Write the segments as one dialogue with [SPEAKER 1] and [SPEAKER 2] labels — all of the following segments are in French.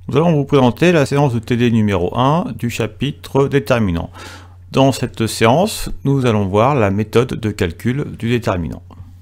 [SPEAKER 1] Nous allons vous présenter la séance de TD numéro 1 du chapitre déterminant. Dans cette séance, nous allons voir la méthode de calcul du déterminant.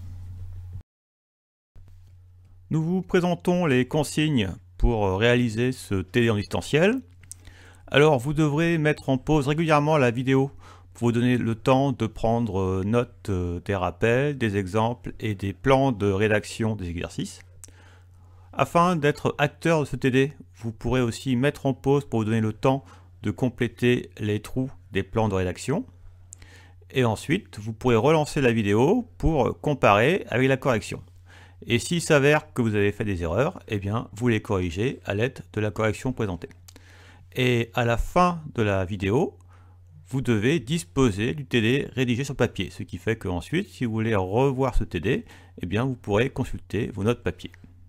[SPEAKER 1] Nous vous présentons les consignes pour réaliser ce TD en distanciel. Alors, vous devrez mettre en pause régulièrement la vidéo pour vous donner le temps de prendre note des rappels, des exemples et des plans de rédaction des exercices. Afin d'être acteur de ce TD, vous pourrez aussi mettre en pause pour vous donner le temps de compléter les trous des plans de rédaction. Et ensuite, vous pourrez relancer la vidéo pour comparer avec la correction. Et s'il s'avère que vous avez fait des erreurs, eh bien, vous les corrigez à l'aide de la correction présentée. Et à la fin de la vidéo, vous devez disposer du TD rédigé sur papier. Ce qui fait qu'ensuite, si vous voulez revoir ce TD, eh bien, vous pourrez consulter vos notes papier.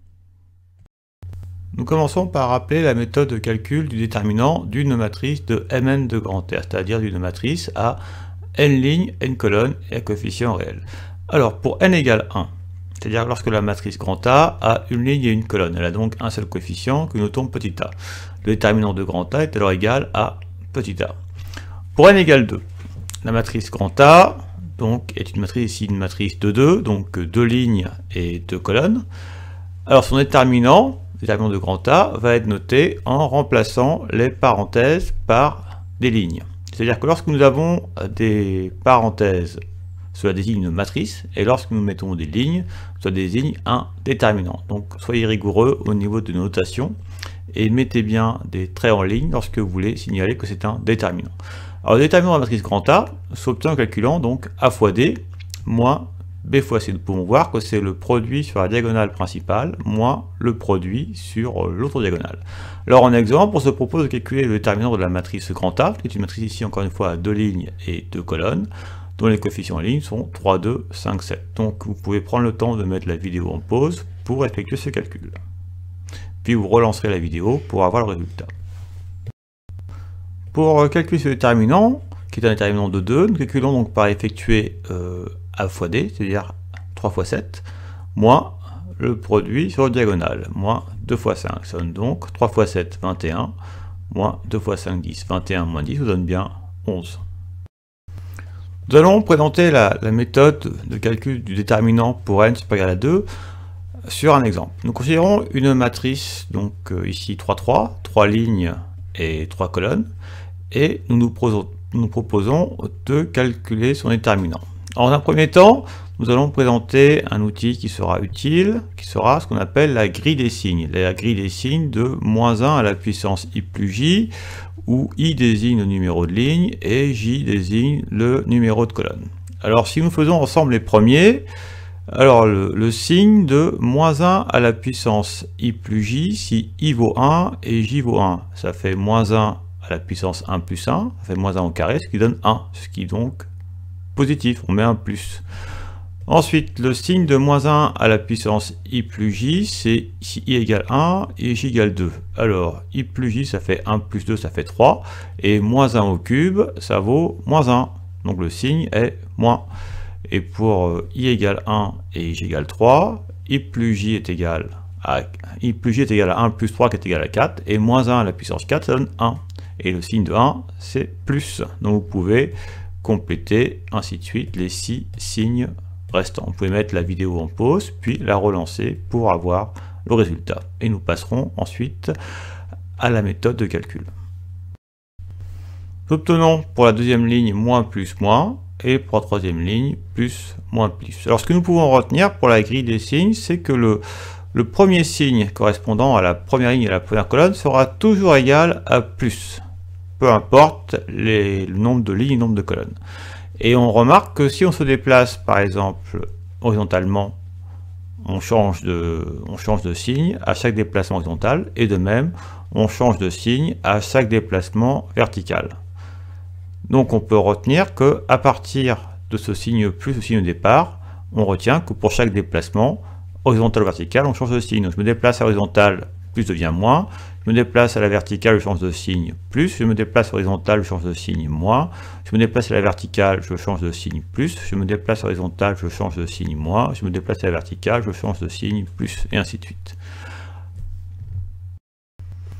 [SPEAKER 1] Nous commençons par rappeler la méthode de calcul du déterminant d'une matrice de Mn de grand R, c'est-à-dire d'une matrice à n lignes, n colonnes et à coefficient réel. Alors pour n égale 1, c'est-à-dire lorsque la matrice grand A a une ligne et une colonne, elle a donc un seul coefficient que nous notons petit a. Le déterminant de grand A est alors égal à petit a. Pour n égale 2, la matrice grand A donc, est une matrice ici une matrice de 2, donc 2 lignes et 2 colonnes. Alors son déterminant de grand A va être noté en remplaçant les parenthèses par des lignes. C'est-à-dire que lorsque nous avons des parenthèses, cela désigne une matrice, et lorsque nous mettons des lignes, cela désigne un déterminant. Donc soyez rigoureux au niveau de notation et mettez bien des traits en ligne lorsque vous voulez signaler que c'est un déterminant. Alors le déterminant de la matrice grand A s'obtient en calculant donc A fois D moins B fois C. Nous pouvons voir que c'est le produit sur la diagonale principale moins le produit sur l'autre diagonale. Alors en exemple, on se propose de calculer le déterminant de la matrice grand A, qui est une matrice ici encore une fois à 2 lignes et 2 colonnes, dont les coefficients en ligne sont 3, 2, 5, 7. Donc vous pouvez prendre le temps de mettre la vidéo en pause pour effectuer ce calcul. Puis vous relancerez la vidéo pour avoir le résultat. Pour calculer ce déterminant, qui est un déterminant de 2, nous calculons donc par effectuer A fois D, c'est-à-dire 3 fois 7, moins le produit sur la diagonale, moins 2 fois 5, ça donne donc 3 fois 7, 21, moins 2 fois 5, 10, 21 moins 10, vous donne bien 11. Nous allons présenter la méthode de calcul du déterminant pour n supérieur à 2 sur un exemple. Nous considérons une matrice, donc ici 3, 3, 3 lignes et 3 colonnes, et nous proposons de calculer son déterminant. En un premier temps, nous allons présenter un outil qui sera utile, qui sera ce qu'on appelle la grille des signes. La grille des signes de moins 1 à la puissance i plus j, où i désigne le numéro de ligne et j désigne le numéro de colonne. Alors si nous faisons ensemble les premiers, alors le signe de moins 1 à la puissance i plus j, si i vaut 1 et j vaut 1, ça fait moins 1 à la puissance 1 plus 1, ça fait moins 1 au carré, ce qui donne 1, ce qui est donc positif, on met un plus. Ensuite, le signe de moins 1 à la puissance i plus j, c'est si i égale 1 et j égale 2. Alors, i plus j, ça fait 1 plus 2, ça fait 3, et moins 1 au cube, ça vaut moins 1. Donc le signe est moins. Et pour i égale 1 et j égale 3, i plus j est égal à 1 plus 3 qui est égal à 4, et moins 1 à la puissance 4, ça donne 1. Et le signe de 1, c'est plus. Donc vous pouvez compléter, ainsi de suite, les 6 signes restants. Vous pouvez mettre la vidéo en pause, puis la relancer pour avoir le résultat. Et nous passerons ensuite à la méthode de calcul. Nous obtenons pour la deuxième ligne moins plus moins, et pour la troisième ligne plus moins plus. Alors ce que nous pouvons retenir pour la grille des signes, c'est que le premier signe correspondant à la première ligne et à la première colonne sera toujours égal à plus, peu importe le nombre de lignes et le nombre de colonnes. Et on remarque que si on se déplace par exemple horizontalement, on change de signe à chaque déplacement horizontal, et de même on change de signe à chaque déplacement vertical. Donc on peut retenir que à partir de ce signe plus au signe de départ, on retient que pour chaque déplacement horizontal ou vertical, on change de signe. Donc je me déplace à l'horizontale, plus devient moins. Je me déplace à la verticale, je change de signe, plus. Je me déplace à l'horizontale, je change de signe, moins. Je me déplace à la verticale, je change de signe, plus. Je me déplace à l'horizontale, je change de signe, moins. Je me déplace à la verticale, je change de signe, plus. Et ainsi de suite.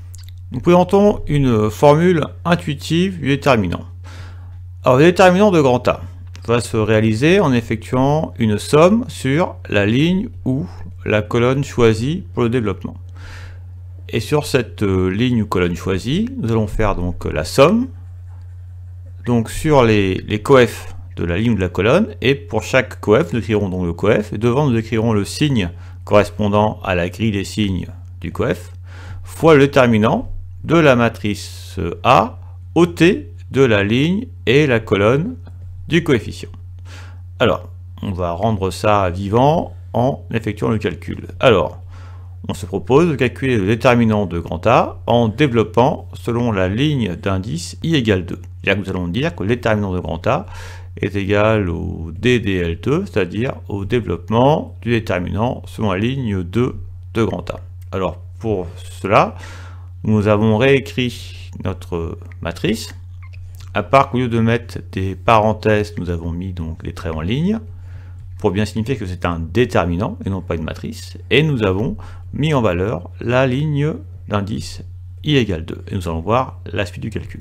[SPEAKER 1] Nous présentons une formule intuitive du déterminant. Alors, le déterminant de grand A va se réaliser en effectuant une somme sur la ligne ou la colonne choisie pour le développement. Et sur cette ligne ou colonne choisie, nous allons faire donc la somme donc sur les coefs de la ligne ou de la colonne, et pour chaque coef, nous écrirons donc le coef, et devant nous écrirons le signe correspondant à la grille des signes du coef, fois le déterminant de la matrice A ôté de la ligne et la colonne du coefficient. Alors, on va rendre ça vivant en effectuant le calcul. Alors, on se propose de calculer le déterminant de grand A en développant selon la ligne d'indice i égale 2. C'est-à-dire que nous allons dire que le déterminant de grand A est égal au DDL2, c'est-à-dire au développement du déterminant selon la ligne 2 de grand A. Alors, pour cela, nous avons réécrit notre matrice, à part qu'au lieu de mettre des parenthèses, nous avons mis donc les traits en ligne, pour bien signifier que c'est un déterminant et non pas une matrice, et nous avons mis en valeur la ligne d'indice i égale 2, et nous allons voir la suite du calcul.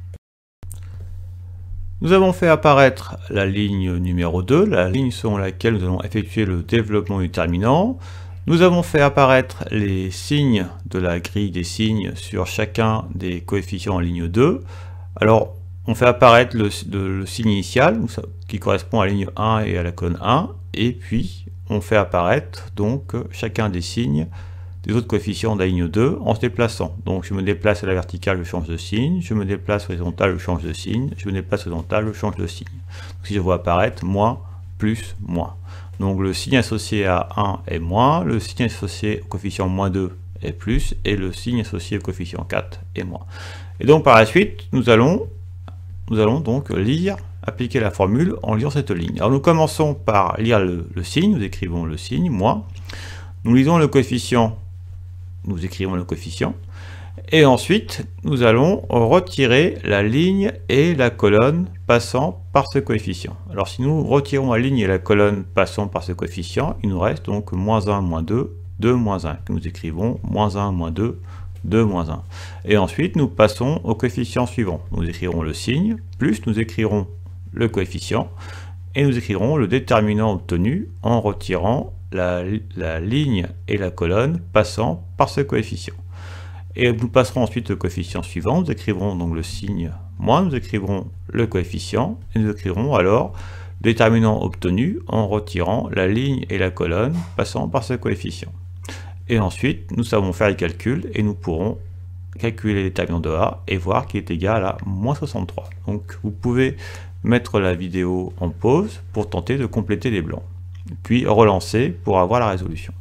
[SPEAKER 1] Nous avons fait apparaître la ligne numéro 2, la ligne selon laquelle nous allons effectuer le développement du déterminant. Nous avons fait apparaître les signes de la grille des signes sur chacun des coefficients en ligne 2. Alors, on fait apparaître le signe initial, qui correspond à la ligne 1 et à la colonne 1, et puis on fait apparaître donc chacun des signes des autres coefficients de la ligne 2 en se déplaçant. Donc je me déplace à la verticale, je change de signe, je me déplace horizontale, je change de signe, je me déplace horizontale, je change de signe. Donc, si je vois apparaître moins, plus, moins. Donc le signe associé à 1 est moins, le signe associé au coefficient moins 2 est plus, et le signe associé au coefficient 4 est moins. Et donc par la suite, nous allons donc appliquer la formule en lisant cette ligne. Alors nous commençons par lire le signe, nous écrivons le signe, moins. Nous lisons le coefficient, nous écrivons le coefficient. Et ensuite, nous allons retirer la ligne et la colonne passant par ce coefficient. Alors si nous retirons la ligne et la colonne passant par ce coefficient, il nous reste donc moins 1, moins 2, 2, moins 1. Nous écrivons moins 1, moins 2, 2, moins 1. Et ensuite, nous passons au coefficient suivant. Nous écrirons le signe, plus nous écrirons le coefficient, et nous écrirons le déterminant obtenu en retirant la ligne et la colonne passant par ce coefficient. Et nous passerons ensuite au coefficient suivant, nous écrivrons donc le signe moins, nous écrivrons le coefficient, et nous écrivrons alors le déterminant obtenu en retirant la ligne et la colonne passant par ce coefficient. Et ensuite, nous savons faire les calculs et nous pourrons calculer le déterminant de A et voir qu'il est égal à moins 63. Donc vous pouvez mettre la vidéo en pause pour tenter de compléter les blancs, puis relancer pour avoir la résolution.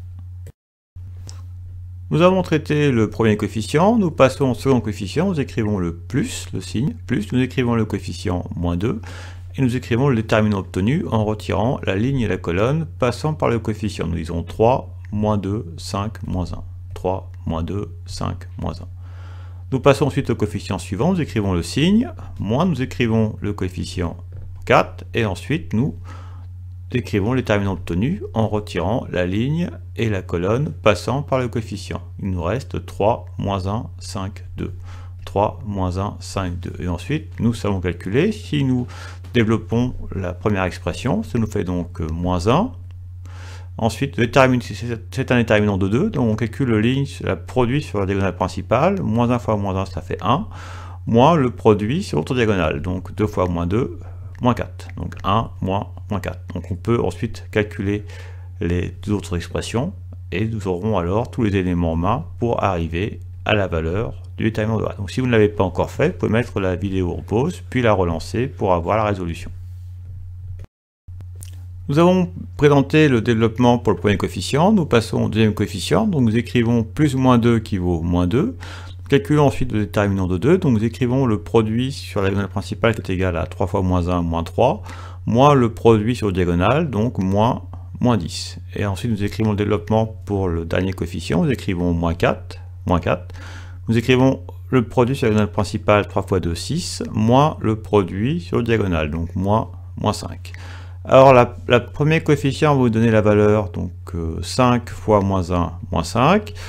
[SPEAKER 1] Nous avons traité le premier coefficient, nous passons au second coefficient, nous écrivons le plus, le signe, plus, nous écrivons le coefficient moins 2, et nous écrivons le déterminant obtenu en retirant la ligne et la colonne passant par le coefficient. Nous disons 3, moins 2, 5, moins 1. 3, moins 2, 5, moins 1. Nous passons ensuite au coefficient suivant, nous écrivons le signe, moins nous écrivons le coefficient 4, et ensuite nous écrivons le déterminant obtenu en retirant la ligne et la colonne passant par le coefficient. Il nous reste 3, moins 1, 5, 2. 3, moins 1, 5, 2. Et ensuite, nous savons calculer. Si nous développons la première expression, ça nous fait donc moins 1. Ensuite, c'est un déterminant de 2, donc on calcule le ligne, la produit sur la diagonale principale. Moins 1 fois moins 1, ça fait 1. Moins le produit sur l'autre diagonale. Donc 2 fois moins 2, moins 4. Donc 1, moins 4. Donc on peut ensuite calculer les deux autres expressions et nous aurons alors tous les éléments en main pour arriver à la valeur du déterminant de A. Donc si vous ne l'avez pas encore fait, vous pouvez mettre la vidéo en pause, puis la relancer pour avoir la résolution. Nous avons présenté le développement pour le premier coefficient, nous passons au deuxième coefficient, donc nous écrivons plus ou moins 2 qui vaut moins 2. Nous calculons ensuite le déterminant de 2, donc nous écrivons le produit sur la diagonale principale qui est égal à 3 fois moins 1, moins 3, moins le produit sur la diagonale, donc moins 10. Et ensuite nous écrivons le développement pour le dernier coefficient, nous écrivons moins 4. Nous écrivons le produit sur la diagonale principale 3 fois 2, 6, moins le produit sur la diagonale, donc moins 5. Alors le premier coefficient va vous donner la valeur, donc 5 fois moins 1, moins 5.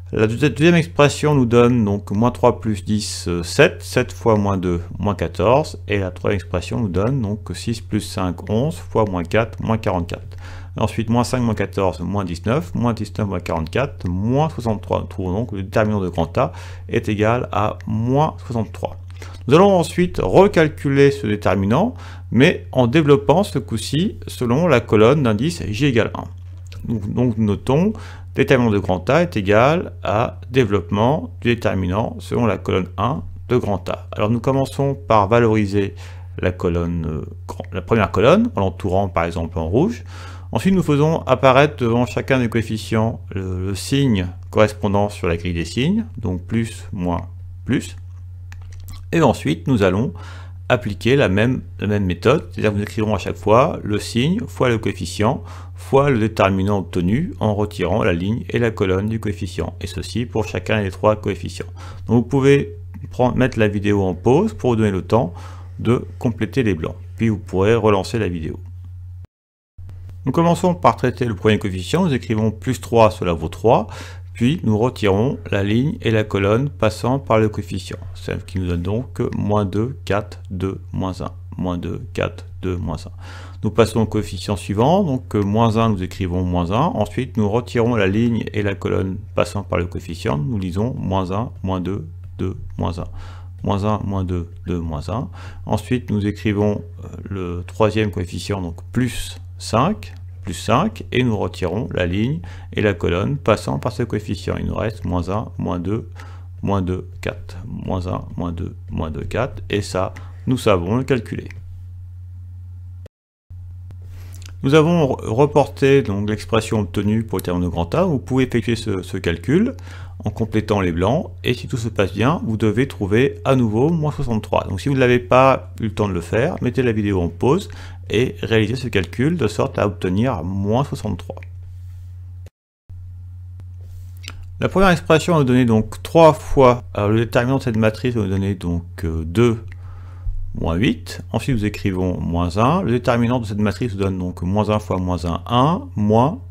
[SPEAKER 1] La deuxième expression nous donne donc moins 3 plus 10, 7. 7 fois moins 2, moins 14. Et la troisième expression nous donne donc 6 plus 5, 11 fois moins 4, moins 44. Ensuite, moins 5, moins 14, moins 19, moins 19, moins 44, moins 63. Nous trouvons donc que le déterminant de grand A est égal à moins 63. Nous allons ensuite recalculer ce déterminant, mais en développant ce coup-ci selon la colonne d'indice j égale 1. Donc nous notons déterminant de grand A est égal à développement du déterminant selon la colonne 1 de grand A. Alors nous commençons par valoriser la première colonne en l'entourant par exemple en rouge. Ensuite nous faisons apparaître devant chacun des coefficients le signe correspondant sur la grille des signes, donc plus, moins, plus. Et ensuite nous allons appliquer la même méthode, c'est-à-dire que nous écrivons à chaque fois le signe fois le coefficient fois le déterminant obtenu en retirant la ligne et la colonne du coefficient, et ceci pour chacun des trois coefficients. Donc vous pouvez mettre la vidéo en pause pour vous donner le temps de compléter les blancs, puis vous pourrez relancer la vidéo. Nous commençons par traiter le premier coefficient, nous écrivons plus 3, cela vaut 3, puis nous retirons la ligne et la colonne passant par le coefficient, ce qui nous donne donc moins 2, 4, 2, moins 1, moins 2, 4, 2, moins 1. Nous passons au coefficient suivant, donc moins 1, nous écrivons moins 1, ensuite nous retirons la ligne et la colonne passant par le coefficient, nous lisons moins 1, moins 2, 2, moins 1. Moins 1, moins 2, 2, moins 1. Ensuite nous écrivons le troisième coefficient, donc plus 5, et nous retirons la ligne et la colonne passant par ce coefficient. Il nous reste moins 1, moins 2, moins 2, 4, moins 1, moins 2, moins 2, 4, et ça, nous savons le calculer. Nous avons reporté donc l'expression obtenue pour le terme de grand A. Vous pouvez effectuer ce calcul en complétant les blancs, et si tout se passe bien, vous devez trouver à nouveau moins 63. Donc si vous n'avez pas eu le temps de le faire, mettez la vidéo en pause et réalisez ce calcul de sorte à obtenir moins 63. La première expression va nous donner donc 3 fois, alors le déterminant de cette matrice va nous donner donc 2 moins 8, ensuite nous écrivons moins 1, le déterminant de cette matrice nous donne donc moins 1 fois moins 1, 1, moins,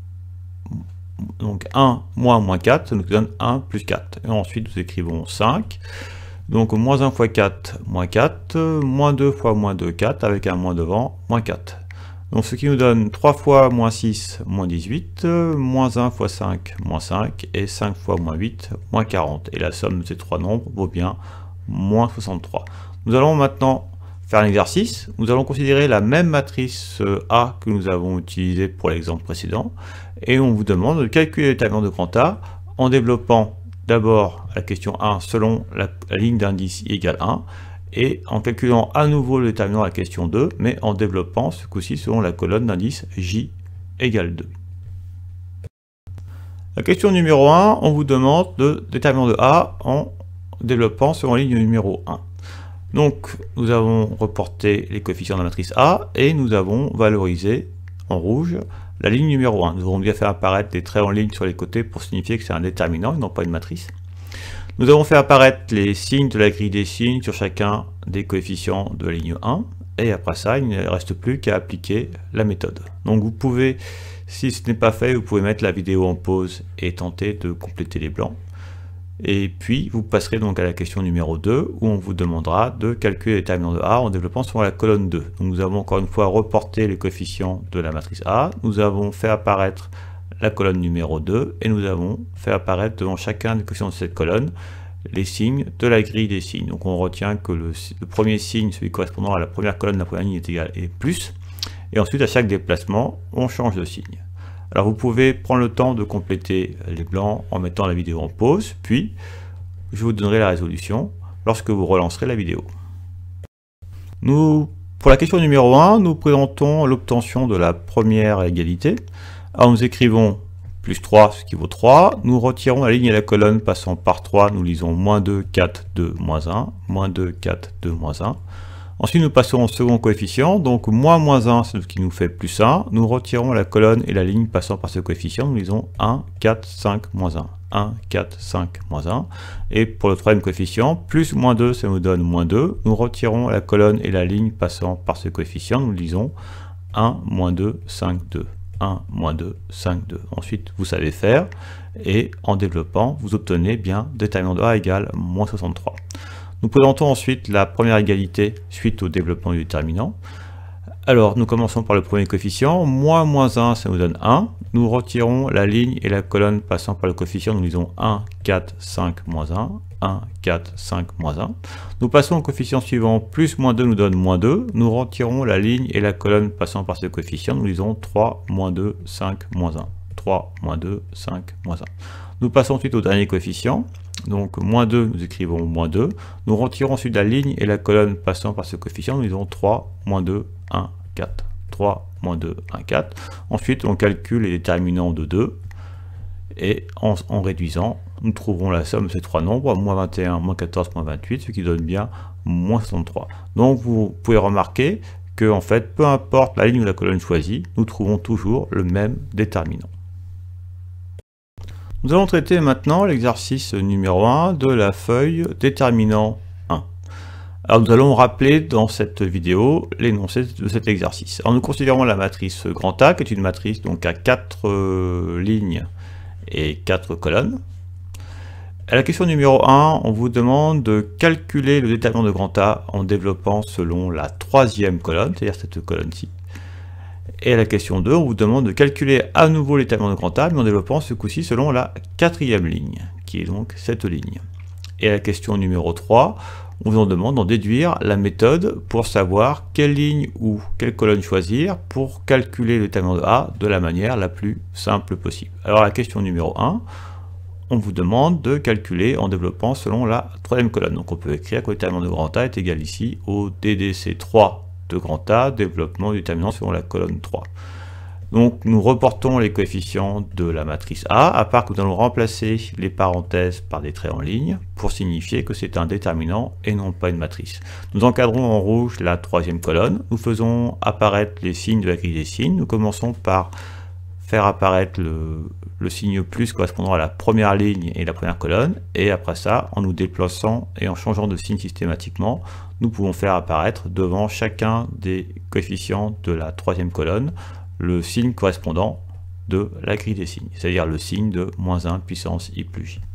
[SPEAKER 1] donc 1 moins moins 4, ça nous donne 1 plus 4, et ensuite nous écrivons 5, donc moins 1 fois 4, moins 4, moins 2 fois moins 2, 4, avec un moins devant, moins 4. Donc ce qui nous donne 3 fois moins 6, moins 18, moins 1 fois 5, moins 5, et 5 fois moins 8, moins 40. Et la somme de ces trois nombres vaut bien moins 63. Nous allons maintenant faire un exercice. Nous allons considérer la même matrice A que nous avons utilisée pour l'exemple précédent. Et on vous demande de calculer le déterminant de grand A en développant d'abord la question 1 selon la ligne d'indice I égale 1. Et en calculant à nouveau le déterminant de la question 2, mais en développant ce coup-ci selon la colonne d'indice J égale 2. La question numéro 1, on vous demande le déterminant de A en développant selon la ligne numéro 1. Donc nous avons reporté les coefficients de la matrice A et nous avons valorisé en rouge la ligne numéro 1. Nous avons bien fait apparaître des traits en ligne sur les côtés pour signifier que c'est un déterminant et non pas une matrice. Nous avons fait apparaître les signes de la grille des signes sur chacun des coefficients de la ligne 1, et après ça, il ne reste plus qu'à appliquer la méthode. Donc vous pouvez, si ce n'est pas fait, vous pouvez mettre la vidéo en pause et tenter de compléter les blancs. Et puis vous passerez donc à la question numéro 2, où on vous demandera de calculer les déterminants de A en développant sur la colonne 2. Donc nous avons encore une fois reporté les coefficients de la matrice A, nous avons fait apparaître la colonne numéro 2, et nous avons fait apparaître devant chacun des coefficients de cette colonne les signes de la grille des signes. Donc on retient que le premier signe, celui correspondant à la première colonne de la première ligne, est égal et plus, et ensuite à chaque déplacement, on change de signe. Alors vous pouvez prendre le temps de compléter les blancs en mettant la vidéo en pause, puis je vous donnerai la résolution lorsque vous relancerez la vidéo. Pour la question numéro 1, nous présentons l'obtention de la première égalité. Alors nous écrivons plus 3, ce qui vaut 3. Nous retirons la ligne et la colonne passant par 3. Nous lisons moins 2, 4, 2, moins 1. Moins 2, 4, 2, moins 1. Ensuite, nous passons au second coefficient. Donc, moins 1, c'est ce qui nous fait plus 1. Nous retirons la colonne et la ligne passant par ce coefficient. Nous lisons 1, 4, 5, moins 1. 1, 4, 5, moins 1. Et pour le troisième coefficient, plus moins 2, ça nous donne moins 2. Nous retirons la colonne et la ligne passant par ce coefficient. Nous lisons 1, moins 2, 5, 2. 1, moins 2, 5, 2. Ensuite, vous savez faire, et en développant, vous obtenez bien déterminant de A égale moins 63. Nous présentons ensuite la première égalité suite au développement du déterminant. Alors, nous commençons par le premier coefficient. Moins 1, ça nous donne 1. Nous retirons la ligne et la colonne passant par le coefficient. Nous lisons 1, 4, 5, moins 1. 1, 4, 5, moins 1. Nous passons au coefficient suivant. Plus moins 2 nous donne moins 2. Nous retirons la ligne et la colonne passant par ce coefficient. Nous lisons 3, moins 2, 5, moins 1. 3, moins 2, 5, moins 1. Nous passons ensuite au dernier coefficient. Donc, moins 2, nous écrivons moins 2. Nous retirons ensuite la ligne et la colonne passant par ce coefficient. Nous lisons 3, moins 2, 1, 4. 3, moins 2, 1, 4. Ensuite, on calcule les déterminants de 2. Et en réduisant, nous trouverons la somme de ces trois nombres, moins 21, moins 14, moins 28, ce qui donne bien moins 63. Donc, vous pouvez remarquer que, en fait, peu importe la ligne ou la colonne choisie, nous trouvons toujours le même déterminant. Nous allons traiter maintenant l'exercice numéro 1 de la feuille déterminant 1. Alors nous allons rappeler dans cette vidéo l'énoncé de cet exercice. Alors nous considérons la matrice grand A qui est une matrice donc à 4 lignes et 4 colonnes. À la question numéro 1, on vous demande de calculer le déterminant de grand A en développant selon la troisième colonne, c'est-à-dire cette colonne-ci. Et à la question 2, on vous demande de calculer à nouveau les déterminants de grand A, mais en développant ce coup-ci selon la quatrième ligne, qui est donc cette ligne. Et à la question numéro 3, on vous en demande d'en déduire la méthode pour savoir quelle ligne ou quelle colonne choisir pour calculer le déterminant de A de la manière la plus simple possible. Alors à la question numéro 1, on vous demande de calculer en développant selon la troisième colonne. Donc on peut écrire que le déterminant de grand A est égal ici au DDC3 de grand A, développement du déterminant selon la colonne 3. Donc nous reportons les coefficients de la matrice A, à part que nous allons remplacer les parenthèses par des traits en ligne, pour signifier que c'est un déterminant et non pas une matrice. Nous encadrons en rouge la troisième colonne, nous faisons apparaître les signes de la grille des signes, nous commençons par faire apparaître le signe plus correspondant à la première ligne et la première colonne, et après ça, en nous déplaçant et en changeant de signe systématiquement, nous pouvons faire apparaître devant chacun des coefficients de la troisième colonne le signe correspondant de la grille des signes, c'est-à-dire le signe de moins 1 puissance i plus j.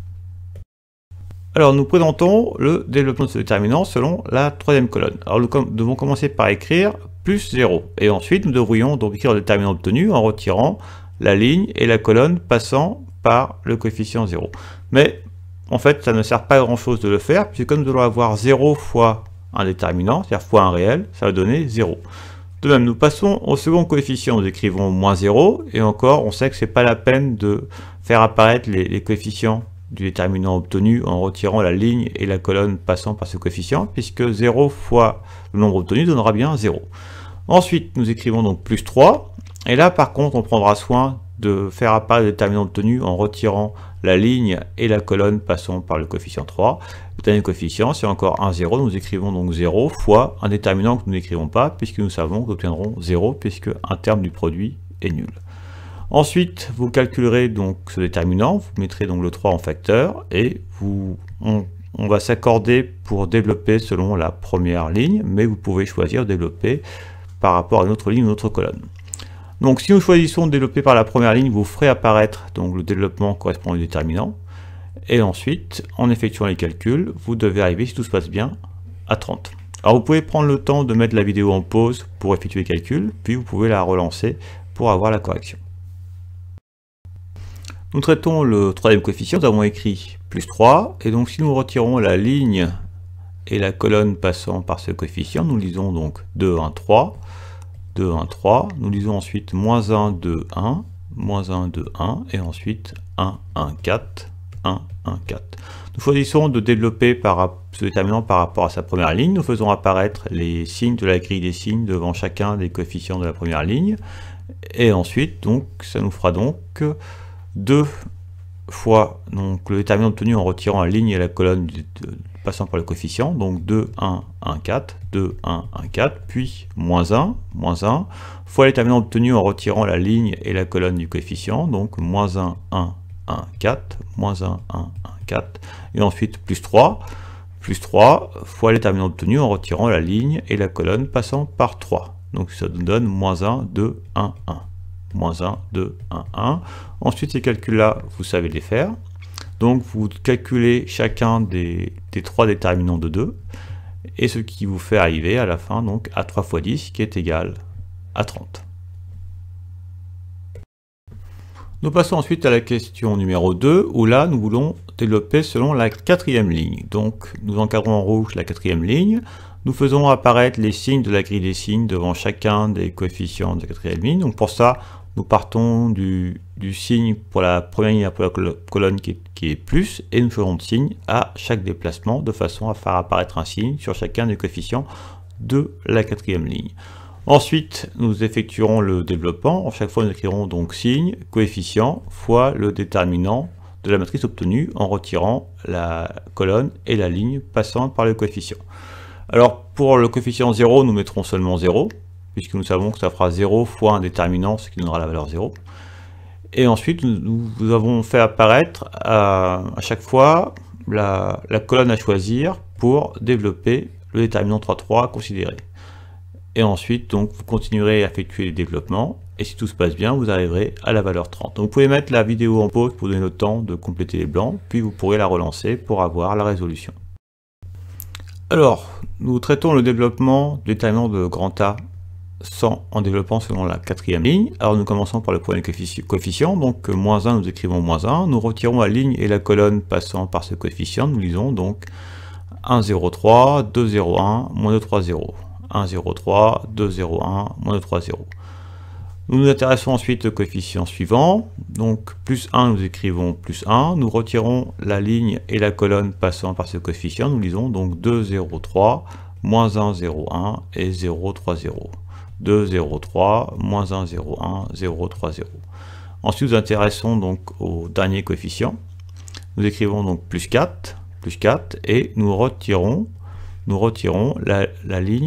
[SPEAKER 1] Alors nous présentons le développement de ce déterminant selon la troisième colonne. Alors nous devons commencer par écrire plus 0, et ensuite nous devrions donc écrire le déterminant obtenu en retirant la ligne et la colonne passant par le coefficient 0. Mais en fait ça ne sert pas à grand chose de le faire, puisque comme nous allons avoir 0 fois un déterminant, c'est-à-dire fois un réel, ça va donner 0. De même, nous passons au second coefficient, nous écrivons moins 0, et encore, on sait que ce n'est pas la peine de faire apparaître les coefficients du déterminant obtenu en retirant la ligne et la colonne passant par ce coefficient, puisque 0 fois le nombre obtenu donnera bien 0. Ensuite, nous écrivons donc plus 3, et là par contre, on prendra soin de faire apparaître le déterminant obtenu en retirant la ligne et la colonne passant par le coefficient 3. Le dernier coefficient, c'est encore un 0, nous écrivons donc 0 fois un déterminant que nous n'écrivons pas, puisque nous savons que nous obtiendrons 0, puisque un terme du produit est nul. Ensuite, vous calculerez donc ce déterminant, vous mettrez donc le 3 en facteur, et on va s'accorder pour développer selon la première ligne, mais vous pouvez choisir de développer par rapport à une autre ligne ou une autre colonne. Donc si nous choisissons de développer par la première ligne, vous ferez apparaître donc le développement correspondant au déterminant. Et ensuite, en effectuant les calculs, vous devez arriver, si tout se passe bien, à 30. Alors vous pouvez prendre le temps de mettre la vidéo en pause pour effectuer les calculs, puis vous pouvez la relancer pour avoir la correction. Nous traitons le troisième coefficient, nous avons écrit plus 3, et donc si nous retirons la ligne et la colonne passant par ce coefficient, nous lisons donc 2, 1, 3, 2, 1, 3, nous lisons ensuite moins 1, 2, 1, moins 1, 2, 1, et ensuite 1, 1, 4, 1, 1, 4. Nous choisissons de développer ce déterminant par rapport à sa première ligne, nous faisons apparaître les signes de la grille des signes devant chacun des coefficients de la première ligne, et ensuite, donc, ça nous fera donc 2 fois donc, le déterminant obtenu en retirant la ligne et la colonne passant par le coefficient, donc 2, 1, 1, 4, 2, 1, 1, 4, puis moins 1, fois le déterminant obtenu en retirant la ligne et la colonne du coefficient, donc moins 1, 1, 1, 4, moins 1, 1, 1, 4, et ensuite plus 3 fois le déterminant obtenu en retirant la ligne et la colonne passant par 3. Donc ça nous donne moins 1, 2, 1, 1. moins 1, 2, 1, 1. Ensuite, ces calculs-là, vous savez les faire. Donc, vous calculez chacun des 3 déterminants de 2, et ce qui vous fait arriver à la fin donc à 3 fois 10, qui est égal à 30. Nous passons ensuite à la question numéro 2, où là, nous voulons développer selon la 4e ligne. Donc, nous encadrons en rouge la 4e ligne. Nous faisons apparaître les signes de la grille des signes devant chacun des coefficients de la 4e ligne. Donc, pour ça, nous partons du signe pour la première ligne, pour la colonne qui est plus, et nous ferons de signe à chaque déplacement, de façon à faire apparaître un signe sur chacun des coefficients de la 4e ligne. Ensuite, nous effectuerons le développement. À chaque fois, nous écrirons donc signe, coefficient, fois le déterminant de la matrice obtenue en retirant la colonne et la ligne passant par le coefficient. Alors, pour le coefficient 0, nous mettrons seulement 0, puisque nous savons que ça fera 0 fois un déterminant, ce qui donnera la valeur 0. Et ensuite, nous avons fait apparaître à chaque fois la colonne à choisir pour développer le déterminant 3,3 à considérer. Et ensuite, donc, vous continuerez à effectuer les développements, et si tout se passe bien, vous arriverez à la valeur 30. Donc, vous pouvez mettre la vidéo en pause pour donner le temps de compléter les blancs, puis vous pourrez la relancer pour avoir la résolution. Alors, nous traitons le développement du déterminant de grand A en développant selon la 4e ligne. Alors, nous commençons par le premier coefficient, donc moins 1, nous écrivons moins 1. Nous retirons la ligne et la colonne passant par ce coefficient, nous lisons donc 1, 0, 3, 2, 0, 1, moins 2, 3, 0. 1, 0, 3, 2, 0, 1, moins 2, 3, 0. Nous nous intéressons ensuite au coefficient suivant. Donc, plus 1, nous écrivons plus 1. Nous retirons la ligne et la colonne passant par ce coefficient. Nous lisons donc 2, 0, 3, moins 1, 0, 1 et 0, 3, 0. 2, 0, 3, moins 1, 0, 1, 0, 3, 0. Ensuite, nous nous intéressons donc au dernier coefficient. Nous écrivons donc plus 4 et nous retirons la ligne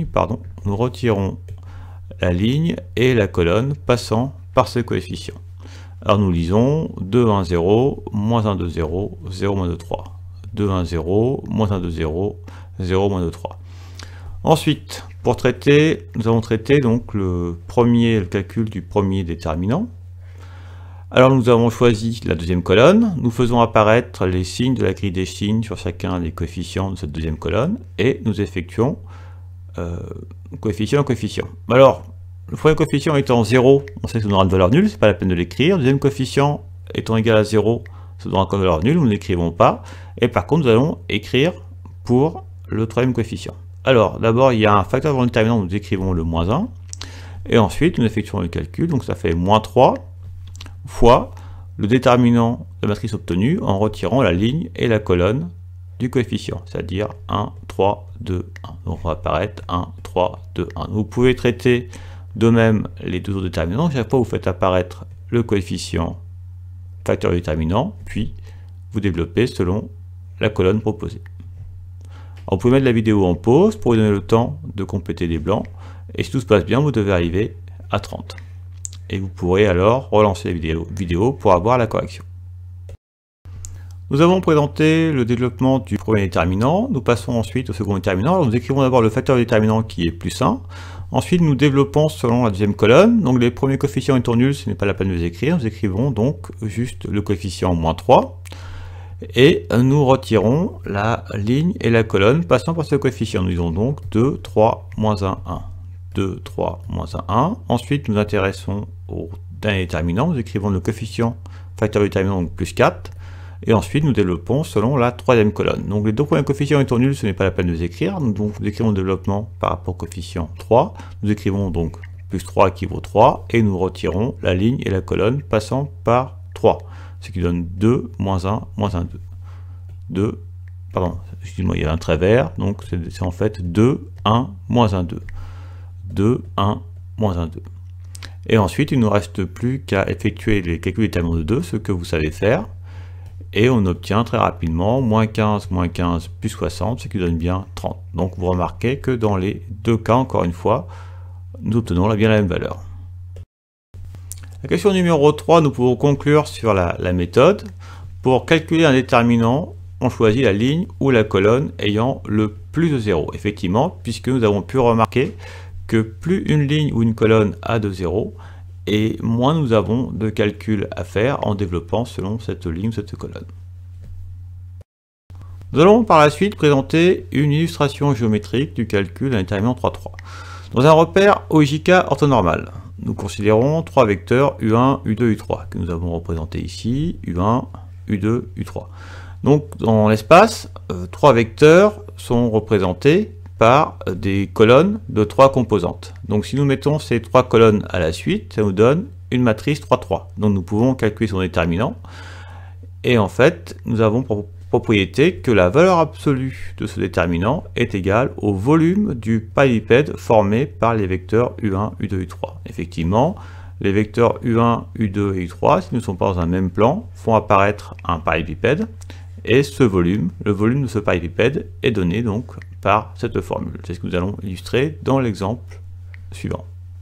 [SPEAKER 1] et la colonne passant par ce coefficient. Alors nous lisons 2, 1, 0, moins 1, 2, 0, 0, moins 2, 3. 2, 1, 0, moins 1, 2, 0, 0, moins 2, 3. Ensuite, pour traiter, nous avons traité donc le calcul du premier déterminant. Alors nous avons choisi la deuxième colonne, nous faisons apparaître les signes de la grille des signes sur chacun des coefficients de cette deuxième colonne, et nous effectuons coefficient. Alors, le premier coefficient étant 0, on sait que ça donnera une valeur nulle, c'est pas la peine de l'écrire. Le deuxième coefficient étant égal à 0, ça donnera une valeur nulle, nous ne l'écrivons pas. Et par contre, nous allons écrire pour le troisième coefficient. Alors, d'abord, il y a un facteur devant le déterminant, nous écrivons le moins 1. Et ensuite, nous effectuons le calcul, donc ça fait moins 3 fois le déterminant de la matrice obtenue en retirant la ligne et la colonne du coefficient, c'est-à-dire 1, 3, 2, 1. Donc on va apparaître 1, 3, 2, 1. Vous pouvez traiter de même les deux autres déterminants. Chaque fois, vous faites apparaître le coefficient facteur du déterminant, puis vous développez selon la colonne proposée. Alors, vous pouvez mettre la vidéo en pause pour vous donner le temps de compléter les blancs, et si tout se passe bien, vous devez arriver à 30. Et vous pourrez alors relancer la vidéo pour avoir la correction. Nous avons présenté le développement du premier déterminant, nous passons ensuite au second déterminant. Alors, nous écrivons d'abord le facteur du déterminant qui est plus 1, ensuite nous développons selon la deuxième colonne, donc les premiers coefficients étant nuls, ce n'est pas la peine de les écrire, nous écrivons donc juste le coefficient moins 3, et nous retirons la ligne et la colonne passant par ce coefficient, nous disons donc 2, 3, moins 1, 1. 2, 3, moins 1, 1. Ensuite, nous intéressons au dernier déterminant. Nous écrivons le coefficient facteur du déterminant, donc plus 4. Et ensuite, nous développons selon la troisième colonne. Donc, les deux premiers coefficients étant nuls, ce n'est pas la peine de les écrire. Donc, nous écrivons le développement par rapport au coefficient 3. Nous écrivons donc plus 3 qui vaut 3. Et nous retirons la ligne et la colonne passant par 3. Ce qui donne 2, moins 1, moins 1, 2. 2, pardon, excusez-moi, il y a un trait vert. Donc, c'est en fait 2, 1, moins 1, 2. 2, 1, moins 1, 2. Et ensuite, il ne nous reste plus qu'à effectuer les calculs des déterminants de 2, ce que vous savez faire. Et on obtient très rapidement moins 15, plus 60, ce qui donne bien 30. Donc vous remarquez que dans les deux cas, encore une fois, nous obtenons bien la même valeur. La question numéro 3, nous pouvons conclure sur la méthode. Pour calculer un déterminant, on choisit la ligne ou la colonne ayant le plus de 0. Effectivement, puisque nous avons pu remarquer que plus une ligne ou une colonne a de 0, et moins nous avons de calculs à faire en développant selon cette ligne, cette colonne. Nous allons par la suite présenter une illustration géométrique du calcul d'un déterminant 3,3. Dans un repère OJK orthonormal, nous considérons trois vecteurs U1, U2, U3 que nous avons représentés ici, U1, U2, U3. Donc dans l'espace, trois vecteurs sont représentés par des colonnes de trois composantes. Donc si nous mettons ces trois colonnes à la suite, ça nous donne une matrice 3,3. Donc nous pouvons calculer son déterminant. Et en fait, nous avons propriété que la valeur absolue de ce déterminant est égale au volume du parallélépipède formé par les vecteurs U1, U2, U3. Effectivement, les vecteurs U1, U2 et U3, s'ils ne sont pas dans un même plan, font apparaître un parallélépipède, et ce volume, le volume de ce parallélépipède, est donné donc par cette formule. C'est ce que nous allons illustrer dans l'exemple suivant.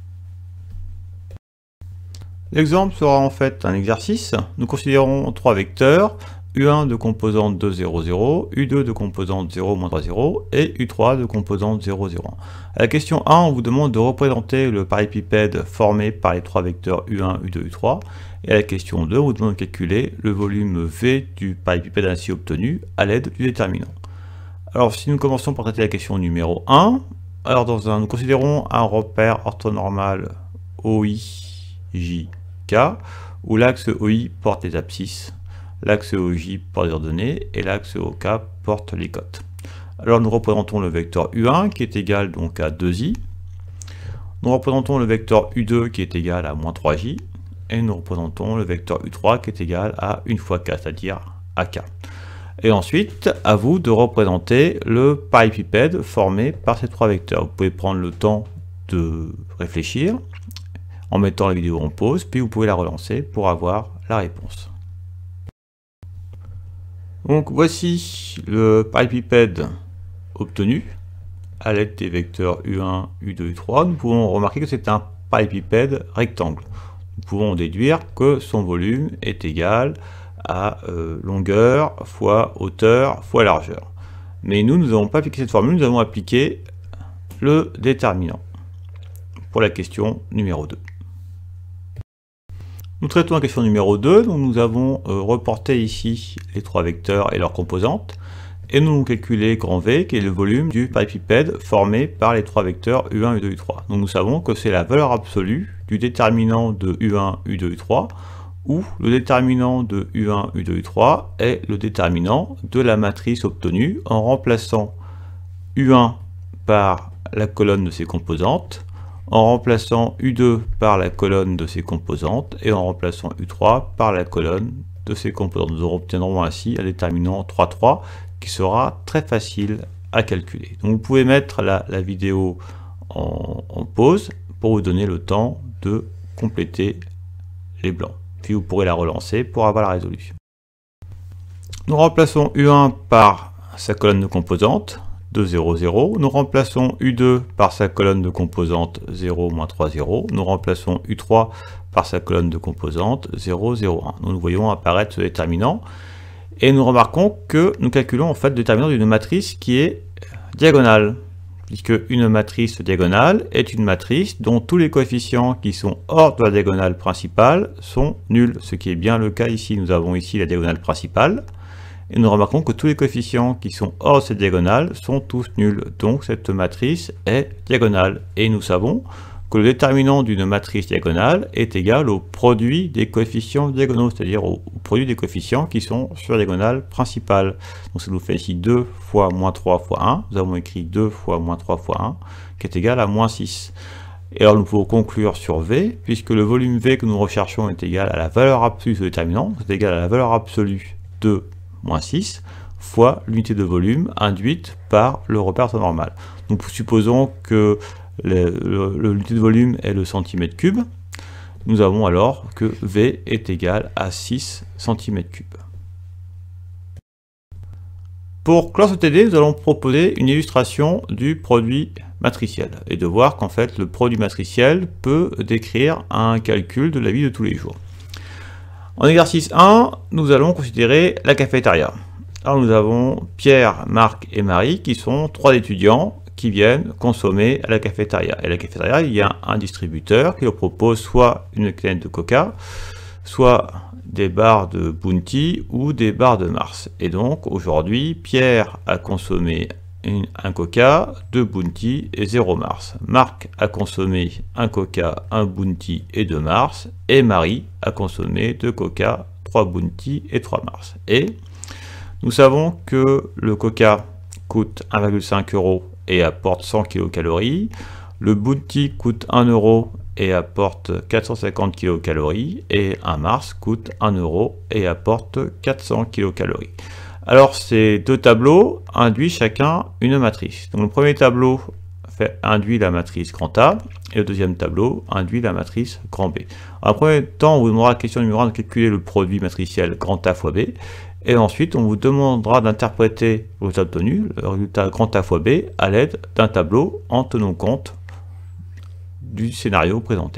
[SPEAKER 1] L'exemple sera en fait un exercice. Nous considérons trois vecteurs, U1 de composante 2, 0, 0, U2 de composante 0, moins 3, 0, et U3 de composante 0, 0, 1. À la question 1, on vous demande de représenter le parallélépipède formé par les trois vecteurs U1, U2, U3, et à la question 2, on vous demande de calculer le volume V du parallélépipède ainsi obtenu à l'aide du déterminant. Alors si nous commençons par traiter la question numéro 1, alors nous considérons un repère orthonormal OIJK, où l'axe OI porte les abscisses, l'axe OJ porte les ordonnées et l'axe OK porte les cotes. Alors nous représentons le vecteur U1 qui est égal donc à 2i. Nous représentons le vecteur U2 qui est égal à moins 3j. Et nous représentons le vecteur U3 qui est égal à 1 fois k, c'est-à-dire à k. Et ensuite, à vous de représenter le parallélépipède formé par ces trois vecteurs. Vous pouvez prendre le temps de réfléchir en mettant la vidéo en pause, puis vous pouvez la relancer pour avoir la réponse. Donc voici le parallélépipède obtenu à l'aide des vecteurs U1, U2, U3. Nous pouvons remarquer que c'est un parallélépipède rectangle. Nous pouvons déduire que son volume est égal à longueur fois hauteur fois largeur. Mais nous n'avons pas appliqué cette formule, nous avons appliqué le déterminant pour la question numéro 2. Nous traitons la question numéro 2, donc nous avons reporté ici les trois vecteurs et leurs composantes, et nous allons calculer grand V, qui est le volume du parallélépipède formé par les trois vecteurs U1, U2, U3. Donc nous savons que c'est la valeur absolue du déterminant de U1, U2, U3, où le déterminant de U1, U2, U3 est le déterminant de la matrice obtenue en remplaçant U1 par la colonne de ses composantes, en remplaçant U2 par la colonne de ses composantes et en remplaçant U3 par la colonne de ses composantes. Nous obtiendrons ainsi un déterminant 3,3 qui sera très facile à calculer. Donc vous pouvez mettre la vidéo en pause pour vous donner le temps de compléter les blancs. Puis vous pourrez la relancer pour avoir la résolution. Nous remplaçons U1 par sa colonne de composantes, 2, 0, 0. Nous remplaçons U2 par sa colonne de composantes 0, moins 3, 0. Nous remplaçons U3 par sa colonne de composantes 0, 0, 1. Nous voyons apparaître ce déterminant. Et nous remarquons que nous calculons en fait le déterminant d'une matrice qui est diagonale. Puisque une matrice diagonale est une matrice dont tous les coefficients qui sont hors de la diagonale principale sont nuls. Ce qui est bien le cas ici. Nous avons ici la diagonale principale. Et nous remarquons que tous les coefficients qui sont hors de cette diagonale sont tous nuls. Donc cette matrice est diagonale. Et nous savons que le déterminant d'une matrice diagonale est égal au produit des coefficients diagonaux, c'est-à-dire au produit des coefficients qui sont sur la diagonale principale. Donc ça nous fait ici 2 fois moins 3 fois 1. Nous avons écrit 2 fois moins 3 fois 1, qui est égal à moins 6. Et alors nous pouvons conclure sur V, puisque le volume V que nous recherchons est égal à la valeur absolue de ce déterminant, c'est égal à la valeur absolue de moins 6 fois l'unité de volume induite par le repère orthonormal. Nous supposons que l'unité de volume est le centimètre cube. Nous avons alors que V est égal à 6 cm3. Pour clore ce TD, nous allons proposer une illustration du produit matriciel et de voir qu'en fait le produit matriciel peut décrire un calcul de la vie de tous les jours. En exercice 1, nous allons considérer la cafétéria. Alors nous avons Pierre, Marc et Marie qui sont trois étudiants qui viennent consommer à la cafétéria. Et à la cafétéria, il y a un distributeur qui leur propose soit une canette de Coca, soit des barres de Bounty ou des barres de Mars. Et donc aujourd'hui, Pierre a consommé un Coca, 2 Bounty et 0 Mars. Marc a consommé un Coca, 1 Bounty et 2 Mars. Et Marie a consommé 2 Coca, 3 Bounty et 3 Mars. Et nous savons que le Coca coûte 1,5 € et apporte 100 kcal. Le Bounty coûte 1 € et apporte 450 kcal. Et un Mars coûte 1 € et apporte 400 kcal. Alors ces deux tableaux induisent chacun une matrice. Donc le premier tableau induit la matrice grand A et le deuxième tableau induit la matrice grand B. En premier temps, on vous demandera la question numéro 1 de calculer le produit matriciel grand A fois B. Et ensuite, on vous demandera d'interpréter le résultat obtenu, le résultat grand A fois B, à l'aide d'un tableau en tenant compte du scénario présenté.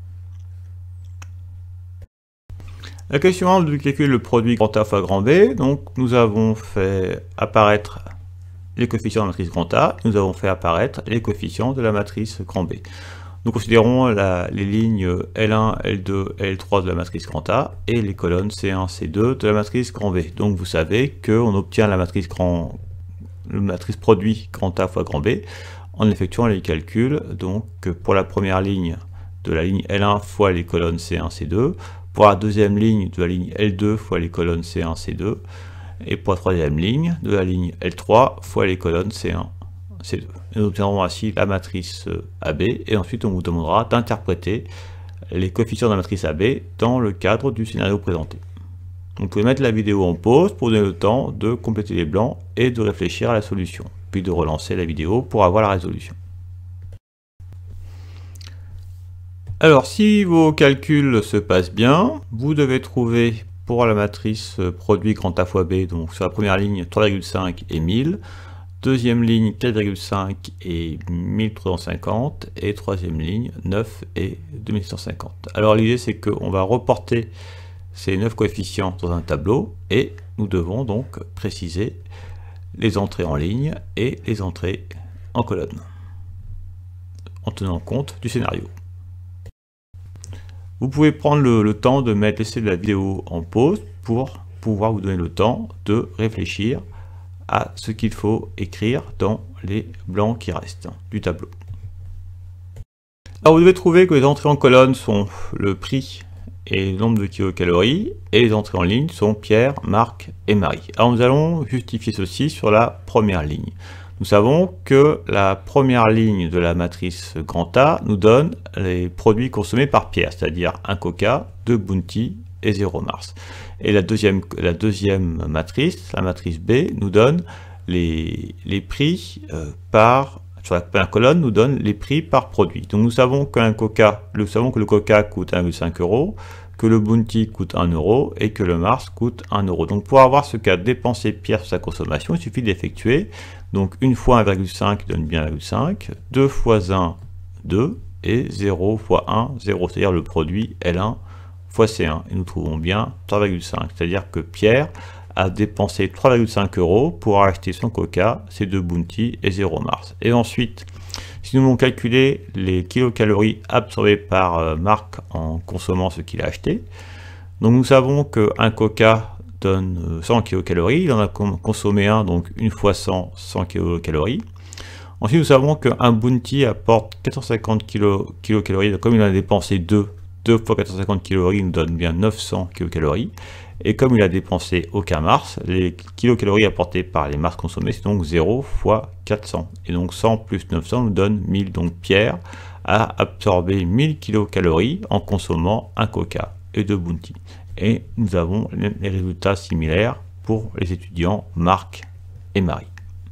[SPEAKER 1] La question de calculer le produit grand A fois grand B, donc nous avons fait apparaître les coefficients de la matrice grand A, nous avons fait apparaître les coefficients de la matrice grand B. Nous considérons les lignes L1, L2, L3 de la matrice grand A et les colonnes C1, C2 de la matrice grand B. Donc vous savez qu'on obtient la matrice produit grand A fois grand B en effectuant les calculs. Donc pour la première ligne de la ligne L1 fois les colonnes C1, C2, pour la deuxième ligne de la ligne L2 fois les colonnes C1, C2, et pour la troisième ligne de la ligne L3 fois les colonnes C1, C2. Et nous obtiendrons ainsi la matrice AB, et ensuite on vous demandera d'interpréter les coefficients de la matrice AB dans le cadre du scénario présenté. Vous pouvez mettre la vidéo en pause pour donner le temps de compléter les blancs et de réfléchir à la solution, puis de relancer la vidéo pour avoir la résolution. Alors, si vos calculs se passent bien, vous devez trouver pour la matrice produit grand A fois B, donc sur la première ligne 3,5 et 1000, deuxième ligne 4,5 et 1350, et troisième ligne 9 et 2150. Alors l'idée c'est qu'on va reporter ces 9 coefficients dans un tableau, et nous devons donc préciser les entrées en ligne et les entrées en colonne, en tenant compte du scénario. Vous pouvez prendre le temps de laisser la vidéo en pause pour pouvoir vous donner le temps de réfléchir à ce qu'il faut écrire dans les blancs qui restent du tableau. Alors vous devez trouver que les entrées en colonne sont le prix et le nombre de kilocalories, et les entrées en ligne sont Pierre, Marc et Marie. Alors nous allons justifier ceci sur la première ligne. Nous savons que la première ligne de la matrice grand A nous donne les produits consommés par Pierre, c'est-à-dire un Coca, 2 Bounty et 0 Mars. Et la deuxième matrice, la matrice B, nous donne les prix sur la première colonne, nous donne les prix par produit. Donc nous savons que le Coca coûte 1,5 €, que le Bounty coûte 1 € et que le Mars coûte 1 €. Donc pour avoir ce qu'a dépensé Pierre sur sa consommation, il suffit d'effectuer. Donc 1 fois 1,5 donne bien 1,5, 2 fois 1, 2, et 0 fois 1, 0, c'est-à-dire le produit L1 fois C1. Et nous trouvons bien 3,5, c'est-à-dire que Pierre a dépensé 3,5 € pour acheter son Coca, ses 2 Bounty et 0 Mars. Et ensuite, si nous voulons calculer les kilocalories absorbées par Marc en consommant ce qu'il a acheté, donc nous savons qu'un Coca donne 100 kilocalories, il en a consommé un, donc 1 fois 100, 100 kilocalories. Ensuite, nous savons qu'un Bounty apporte 450 kilocalories, comme il en a dépensé 2 fois 450 kilocalories nous donne bien 900 kilocalories. Et comme il a dépensé aucun Mars, les kilocalories apportées par les Mars consommés, c'est donc 0 fois 400. Et donc 100 plus 900 nous donne 1000. Donc Pierre a absorbé 1000 kilocalories en consommant un Coca et 2 Bounty. Et nous avons les résultats similaires pour les étudiants Marc et Marie.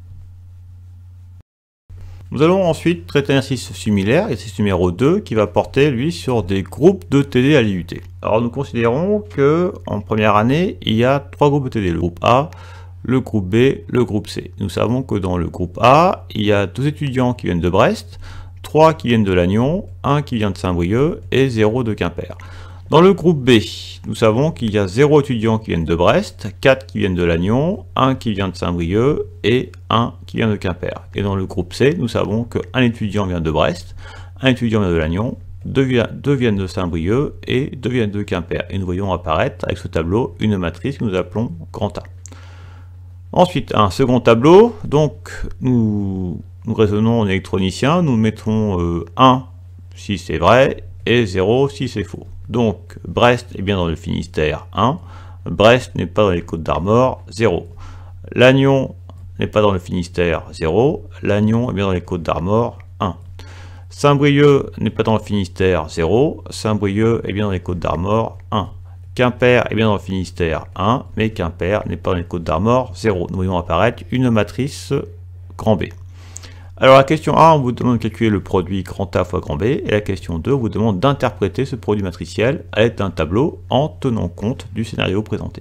[SPEAKER 1] Nous allons ensuite traiter un exercice similaire, exercice numéro 2, qui va porter, lui, sur des groupes de TD à l'IUT. Alors nous considérons que en première année, il y a 3 groupes de TD, le groupe A, le groupe B, le groupe C. Nous savons que dans le groupe A, il y a 2 étudiants qui viennent de Brest, 3 qui viennent de Lannion, 1 qui vient de Saint-Brieuc et 0 de Quimper. Dans le groupe B, nous savons qu'il y a 0 étudiants qui viennent de Brest, 4 qui viennent de Lannion, 1 qui vient de Saint-Brieuc et 1 qui vient de Quimper. Et dans le groupe C, nous savons qu'un étudiant vient de Brest, un étudiant vient de Lannion, 2 viennent de Saint-Brieuc et 2 viennent de Quimper. Et nous voyons apparaître avec ce tableau une matrice que nous appelons grand A. Ensuite, un second tableau, donc nous raisonnons en électronicien, nous mettrons 1 si c'est vrai et 0 si c'est faux. Donc Brest est bien dans le Finistère 1, Brest n'est pas dans les Côtes-d'Armor 0. Lannion n'est pas dans le Finistère 0, Lannion est bien dans les Côtes-d'Armor 1. Saint-Brieuc n'est pas dans le Finistère 0, Saint-Brieuc est bien dans les Côtes-d'Armor 1. Quimper est bien dans le Finistère 1, mais Quimper n'est pas dans les Côtes-d'Armor 0. Nous voyons apparaître une matrice grand B. Alors la question A, on vous demande de calculer le produit grand A fois grand B, et la question 2, on vous demande d'interpréter ce produit matriciel à l'aide d'un tableau en tenant compte du scénario présenté.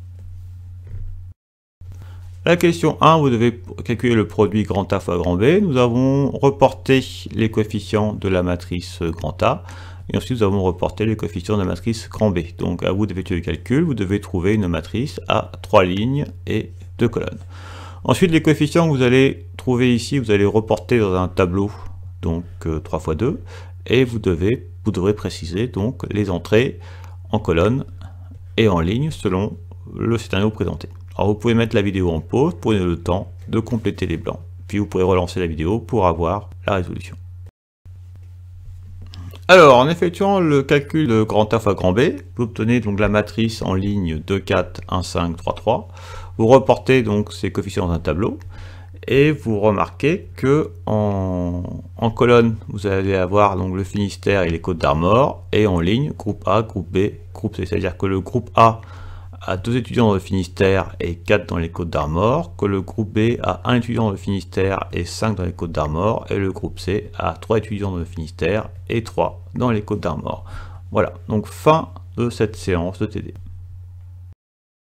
[SPEAKER 1] La question 1, vous devez calculer le produit grand A fois grand B. Nous avons reporté les coefficients de la matrice grand A, et ensuite nous avons reporté les coefficients de la matrice grand B. Donc à vous d'effectuer le calcul, vous devez trouver une matrice à 3 lignes et 2 colonnes. Ensuite, les coefficients que vous allez trouver ici, vous allez reporter dans un tableau, donc 3 x 2, et vous devrez préciser donc les entrées en colonne et en ligne selon le scénario présenté. Alors vous pouvez mettre la vidéo en pause, prenez le temps de compléter les blancs, puis vous pourrez relancer la vidéo pour avoir la résolution. Alors, en effectuant le calcul de grand A fois grand B, vous obtenez donc la matrice en ligne 2, 4, 1, 5, 3, 3. Vous reportez donc ces coefficients dans un tableau, et vous remarquez que en colonne, vous allez avoir donc le Finistère et les Côtes-d'Armor, et en ligne, groupe A, groupe B, groupe C. C'est-à-dire que le groupe A a 2 étudiants dans le Finistère et 4 dans les Côtes-d'Armor, que le groupe B a 1 étudiant dans le Finistère et 5 dans les Côtes-d'Armor, et le groupe C a 3 étudiants dans le Finistère et 3 dans les Côtes-d'Armor. Voilà, donc fin de cette séance de TD.